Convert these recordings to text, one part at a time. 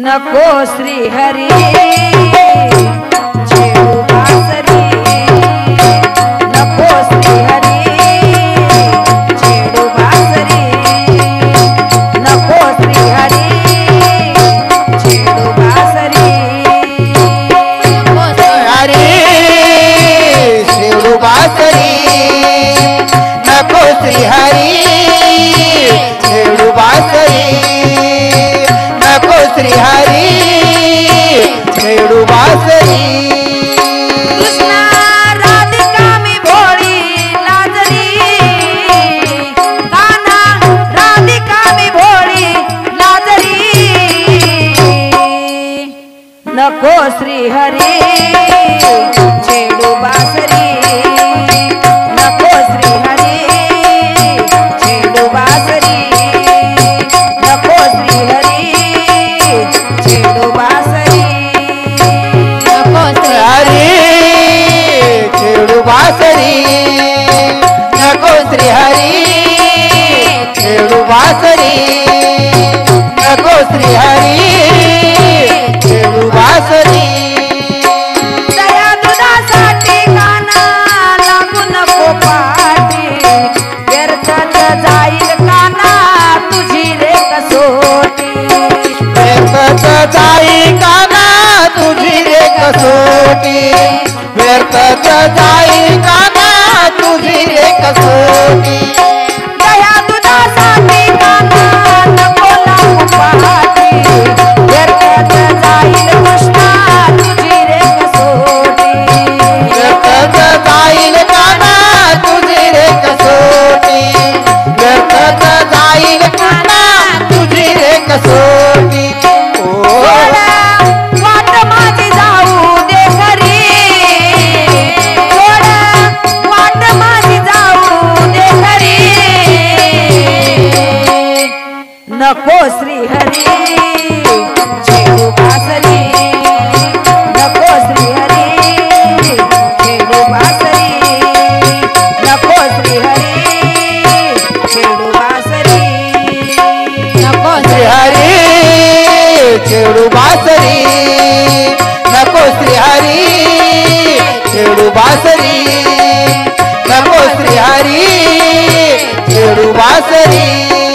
नको श्री हरी छेडू बासरी नको श्री हरी छेडू बासरी नको श्री हरी छेडू बासरी हरी छेडू बासरी नको श्री हरी छेडू बासरी नको श्री हरी छेडू बासरी कृष्णा राधिका मी भोळी लाजरी काना राधिका मी भोळी लाजरी नको श्री हरी छेडू बासरी नको श्री हरी छेडू बासरी नको श्री हरी छेडू बासरी नको श्री हरी छेडू बासरी नको श्री हरी छेडू बासरी नको श्री हरी छेडू बासरी दया दुधासाठी काना लागू नको पाठी व्यर्थच जाईल काना तुझी रे कसोटी व्यर्थच जाई काना तुझी रे कसोटी व्यर्थच जाई काना तुझी रे कसोटी दया दुधासाठी काना नको लागू पाठी व्यर्थच जाईल कृष्णा तुझी रे कसोटी व्यर्थच जाईल काना तुझी रे कसोटी व्यर्थच जाईल काना तुझी रे कसोटी सोडा वाट माझी जाऊ दे घरी सोडा वाट माझी जाऊ दे घरी नको श्री हरी छेडू बासरी नको श्री हरी छेडू बासरी नको श्री हरी छेडू बासरी नको श्री हरी छेडू बासरी नको श्री हरी छेडू बासरी नको श्री हरी छेडू बासरी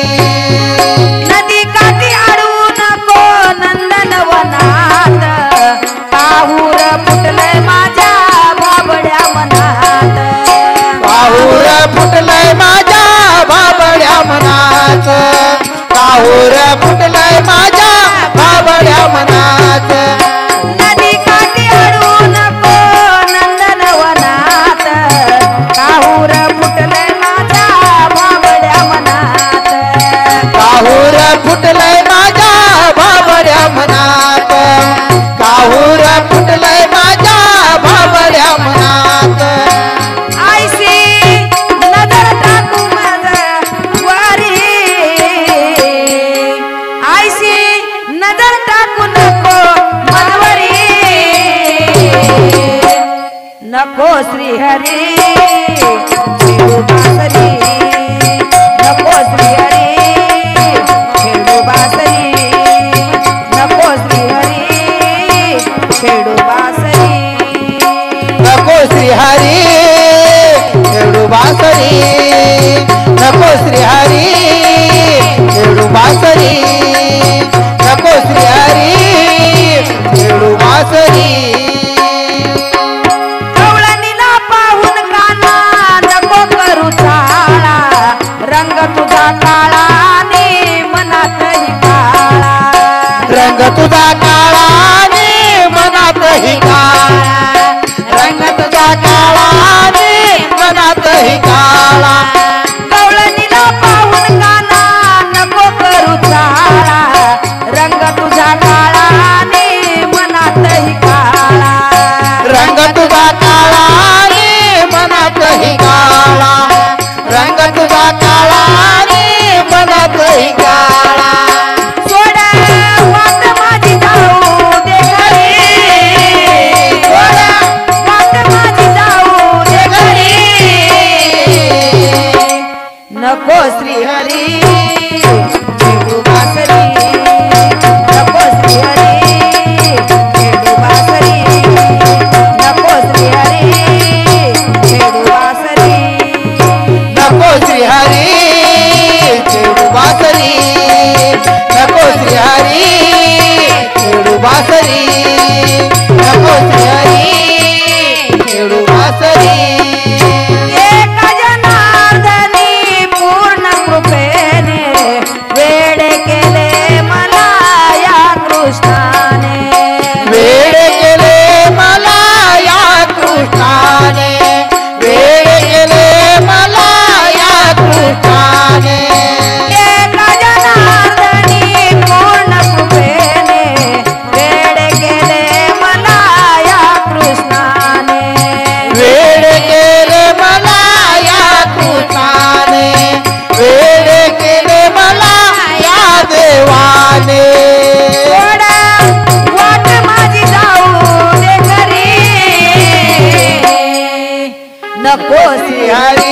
नदी काठी अडू नको नंदनवनात काहूर फुटलंय माझ्या बाबड्या मनात काहूर फुटलंय माझ्या बाबड्या मनात काहूर फुटलंय माझ्या बाबड्या मनात नदी काठी अडू नको नंदनवनात काहूर फुटलंय माझ्या बाबड्या मनात काहूर फुटलंय माझ्या बाबड्या मनात काहूर फुटलंय माझ्या बाबड्या मनात आयशी नजर टाकू माझ्या वारी आयशी नजर टाकू नको मनवरी नको श्री हरी छेडू बासरी नको श्री हरी छेडू बासरी नको श्री हरी छेडू बासरी नको श्री हरी छेडू बासरी नको श्री हरी छेडू बासरी नको श्री हरी छेडू बासरी कवळणीला पाहून काना नको करू चाळा रंग तुझा काळा आणि मनातही काळा रंग तुझा काळा आणि मनातही काळा रंग तुझा काळा आणि मनातही काळा कवळणीला पाहून काना नको करू चाळा रंग तुझा काळा आणि मनातही काळा रंग तुझा काळा आणि मनातही काळा रंग तुझा काळा आणि मनातही काळा सोडा वाट माझी जाऊ दे घरी सोडा वाट माझी जाऊ दे घरी वासरी एका जनार्दनी पूर्ण कृपेने वेड केले मला या कृष्णाने वेड केले मला या कृष्णाने वेड केले मला या कृष्णाने एका जनार्दनी पूर्ण कृपेने वेड केले मला या कृष्णाने वेड केले मला या कृष्णाने वेड केले मला या देवाने थोडा वाट माझी जाऊ दे घरी नको हरी